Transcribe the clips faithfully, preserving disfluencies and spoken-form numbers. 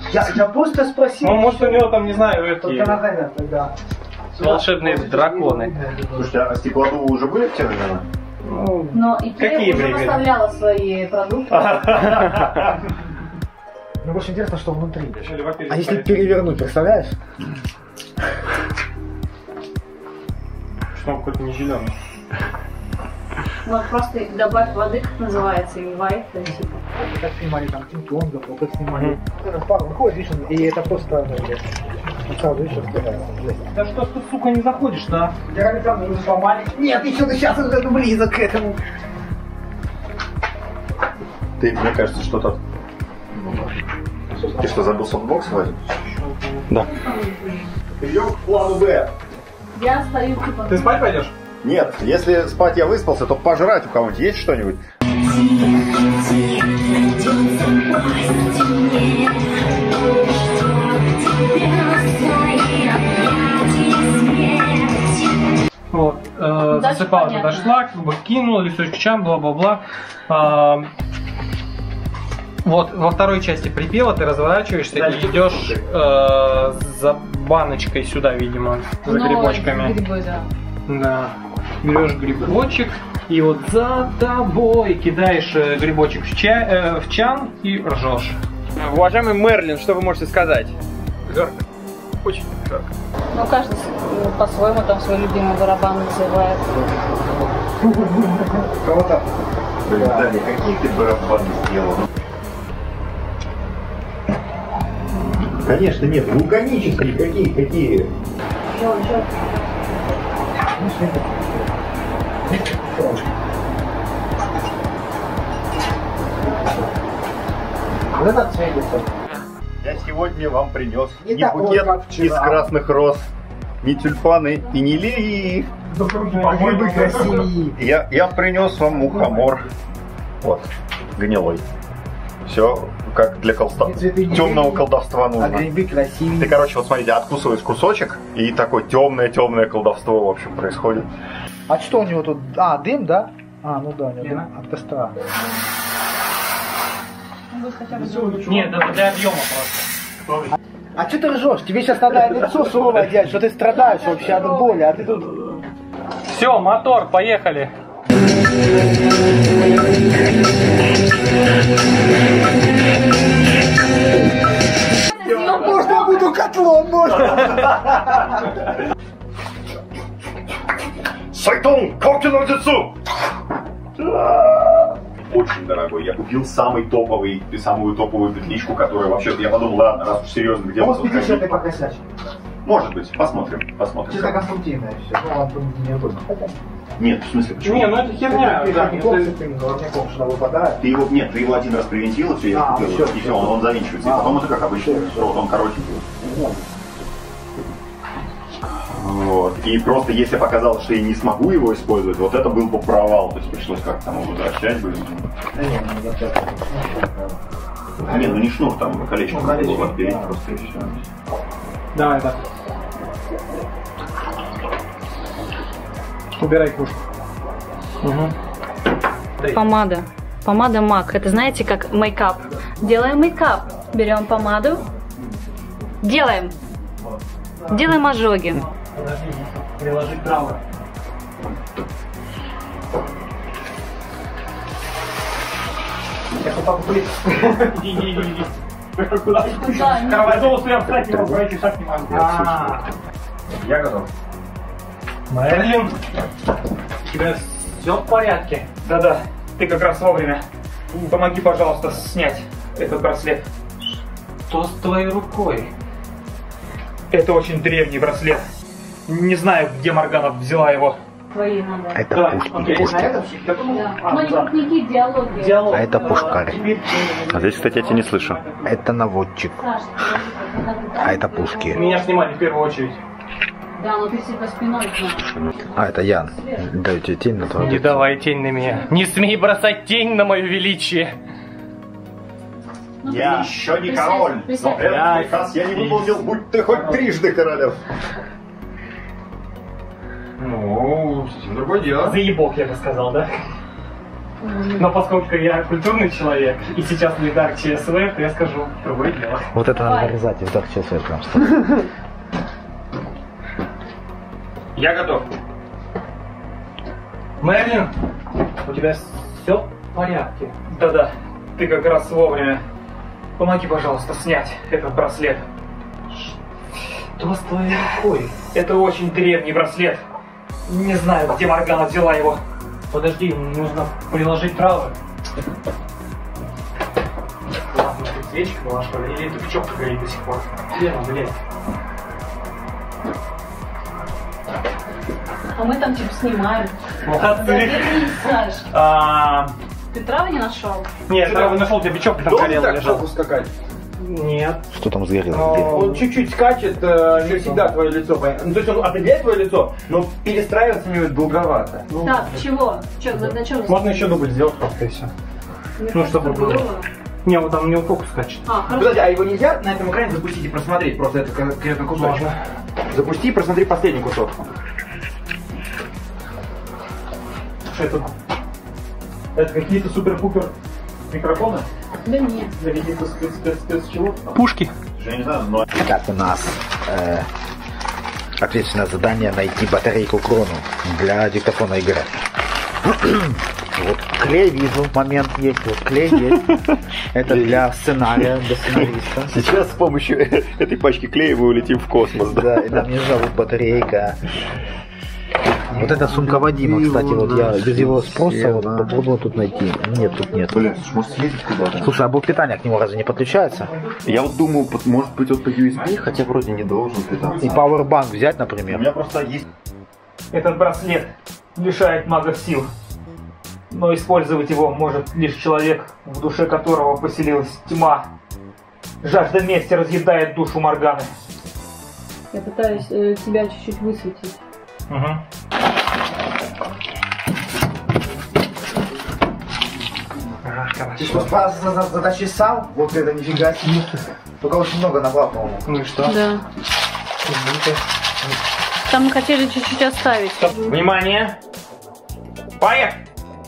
Я, я просто спросил. Ну, может, у него там, не знаю, эти тогда, тогда. волшебные драконы. Слушайте, а стеклодувы уже были в те времена? Ну, но Икея какие уже времена? поставляла свои продукты. Мне больше интересно, что внутри. Или, А если перевернуть, представляешь? что он какой-то не зеленый. Вот просто добавь воды, как называется, и вайт, и типа. Как снимали там Кинг-Конга, как снимали. Этот пар выходит, видишь, и это просто, ну, сразу еще стирается. Да что ж ты, сука, не заходишь, да? Я там уже сломали. Нет, еще ты сейчас уже близок к этому. Ты, мне кажется, что-то... Ты что, забыл софтбокс возить? Да. Идем к плану Б. Я стою типа. Ты спать пойдешь? Нет, если спать я выспался, то пожрать у кого-нибудь есть что-нибудь? Вот, э, засыпалка дошла, как бы кинул, листочек чам, бла-бла-бла. А, вот, во второй части припева ты разворачиваешься и идешь э, за баночкой сюда, видимо, за Ну, грибочками. Грибы, да. Да. Берешь грибочек и вот за тобой кидаешь э, грибочек в, ча э, в чан и ржешь. Уважаемый Мерлин, что вы можете сказать? Жарко. Очень жарко. Ну, каждый с- по-своему там свой любимый барабан называет. Кого-то. Да, какие ты барабаны сделал? Конечно, нет, вулканические какие, какие? Вот этот светится. Я сегодня вам принес Не не такой, букет как вчера. из красных роз, не тюльпаны и не лилии. Грибы красивее. Я, я принес вам мухомор. Вот, гнилой. Все как для колста... Цветы не темного лилии, колдовства А нужно. грибы красивее. Ты, короче, вот смотрите, откусываешь кусочек, и такое темное-темное колдовство, в общем, происходит. А что у него тут? А, дым, да? А, ну да, у него дым от костра. Нет, это для объема просто. А что ты ржешь? Тебе сейчас надо лицо суровое делать, что ты страдаешь вообще от боли, а ты тут... Все, мотор, поехали. Можно я буду котлом, можно? Сайтон, Кокинодзицу! Очень дорогой. Я купил самый топовый, самую топовую петличку, которая вообще... Я подумал, ладно, раз уж серьезно, где Вот мы видишь, это покосячь. Может быть, посмотрим, посмотрим. Чисто конструктивное все. Ну ладно, неудобно. Нет, в смысле, почему? Не, ну это херня. Да, это- Головняком сюда выпадает. Ты его, нет, ты его один раз привинтил, и все, я А, купил, всё, и всё. все, он, он завинчивается. И А, потом это как обычно, всё, вот он коротенький. Вот. И просто если показалось, что я не смогу его использовать, вот это был бы провал. То есть пришлось как-то там его возвращать, блин. Да нет, ну, зачем? Не, ну не шнур, там колечко Ну, надо колечко, было отпилить да. просто и все. Давай, да. Убирай кружку. Угу. Помада. Помада Мак. Это знаете, как мейкап. Делаем мейкап. Берем помаду. Делаем. Делаем ожоги. Подожди, приложить право. Я потом блин. Иди, иди, иди, иди. Куда? Кровать я встать не могу, пройти шаг не могу. Я готов. Мерлин, у тебя все в порядке? Да-да, ты как раз вовремя. Помоги, пожалуйста, снять этот браслет. Что с твоей рукой? Это очень древний браслет. Не знаю, где Моргана взяла его. Твои надо. Это Давай, пушки. окей. пушки. Да. Ну, не крупники, диалоги. Диалог. А это пушкарь. А здесь, кстати, я тебя не слышу. Это наводчик. Саш, А это пушки. Меня снимали в первую очередь. да, но ты всегда спиной знаешь. А это Ян. Даю тебе тень на твою. Не давай тень на меня. Не смей бросать тень на мое величие. Ну, Я присядь, еще не присядь, король, но присядь. этот приказ я не выполнил, будь ты хоть трижды королем. Ну, совсем другое дело. Заебок, я бы сказал, да? Но поскольку я культурный человек, и сейчас не Dark си эс ви, то я скажу другое дело. Вот это надо вырезать из Dark си эс ви прям что. Я готов. Мерлин, у тебя все в порядке? Да-да, ты как раз вовремя. Помоги, пожалуйста, снять этот браслет. Что с твоей рукой? Это очень древний браслет. Не знаю, где Моргана взяла его. Подожди, нужно приложить травы. Ладно, ты свечка была, что ли? Или ты пчелка горит до сих пор? Лена, блядь. А мы там типа снимаем. Молодцы. Вернись, Саш. А, Ты травы не нашел? Нет, травы нашел, у тебя печок там горел лежал. скакать? Нет. Что там сгорело? Но- Он чуть-чуть скачет, э, не всегда твое лицо. понятно. Ну, то есть он определяет твое лицо, но перестраиваться в него долговато. Так, чего? Че, на, на чем? Можно еще дубль сделать просто и все. Ну, чтобы было. Не, вот там у него фокус скачет. А, хорошо. Подожди, а его нельзя на этом экране запустить и просмотреть? Просто это конкретно кусочек. Можно. Запусти и просмотри последний кусок. Это, это какие-то супер-пупер микрофоны? Да нет. Для каких-то спец, спец, спец чего? Пушки. Я не знаю, но... Как у нас э, ответственное задание найти батарейку крону для диктофона игры. Вот клей вижу, момент есть, вот клей есть. Это для сценария, для сценариста. Сейчас с помощью этой пачки клея мы улетим в космос, да? Да, и нам не жалует батарейка. Вот эта сумка Вадима, кстати, вот я без его спроса вот попробовал тут найти. Нет, тут нет. Блин, слушай, может съездить куда-то? Слушай, а блок питания к нему разве не подключается? Я вот думаю, под- может быть он по ю эс би, хотя вроде не должен питаться. И пауэрбанк взять, У например. меня просто есть... Этот браслет лишает магов сил. Но использовать его может лишь человек, в душе которого поселилась тьма. Жажда мести разъедает душу Морганы. Я пытаюсь э, тебя чуть-чуть высветить. Угу. Ты что, затащишь сам? Вот это нифига себе. Только очень много набрал, по-моему. Ну и что? Да. Там мы хотели чуть-чуть оставить. Стоп. Внимание! Поехали!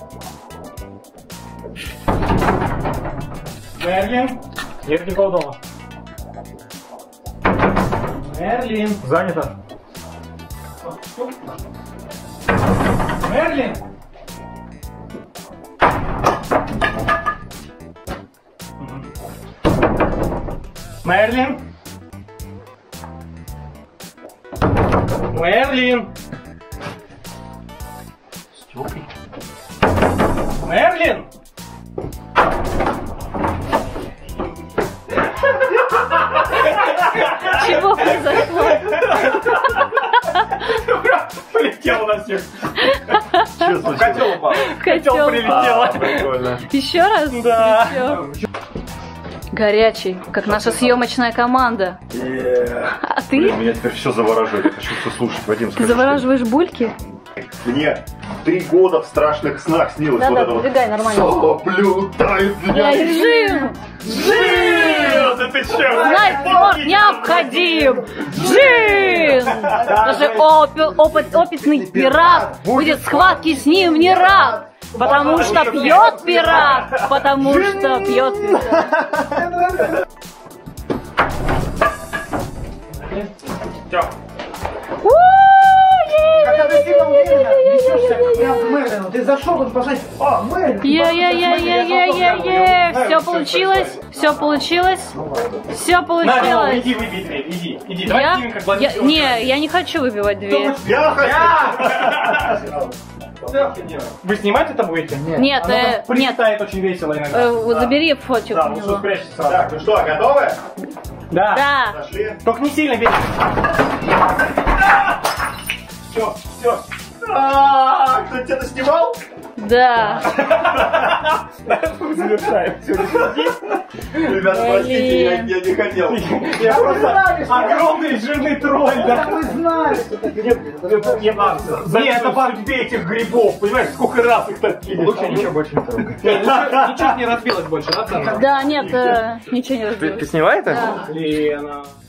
Мерлин! Нет никого дома. Мерлин! Занято. Мерлин! Мерлин! Мерлин! Мерлин! Чего произошло? Полетел на всех. Что Котел упал. Котел. Прилетело. Прикольно. Еще раз? Да. Еще. Горячий, как наша съемочная команда. А ты? Блин, меня теперь все завораживает. Я хочу все слушать. Вадим, Ты скажи, завораживаешь бульки? что- Мне три года в страшных снах снилось Да-да, вот это вот. подвигай, нормально. Соблюдай Я меня. режим! Джин! Да ты че? Знать спорт необходим! Джин! Даже опи- опыт, опытный пират будет схватки с ним не рад! Потому что пьет пират! Потому что пьет пират! Все. Когда ты сильно уверенно несешься прям к Мерлину, ты зашел, он посмотри, а, Мерлин! Е-е-е-е-е-е-е! Все получилось? Все получилось? Все Надя, получилось! иди выпей дверь, иди, иди. Давай Я? снимем, как Я- Владимир. Не, я не хочу выбивать дверь. Я хочу. Вы снимать это будете? Нет, Оно э, там нет. прилетает очень весело иногда. Э, вот забери фотик Да, у лучше него. спрячься сразу. Так, ну что, готовы? Да. Да. Пошли. Только не сильно бей. Все, все. А, кто тебя снимал? Да. Завершаем. Ребята, простите, я, я не хотел. Я просто огромный жирный тролль, да? Вы знали, что это грибы. Нет, это банки этих грибов, понимаешь, сколько раз их топили. Лучше ничего больше не трогать. Ничего не разбилось больше, да, Саша? Да, нет, э, ничего не разбилось. Ты снимаешь это? Да. Лена.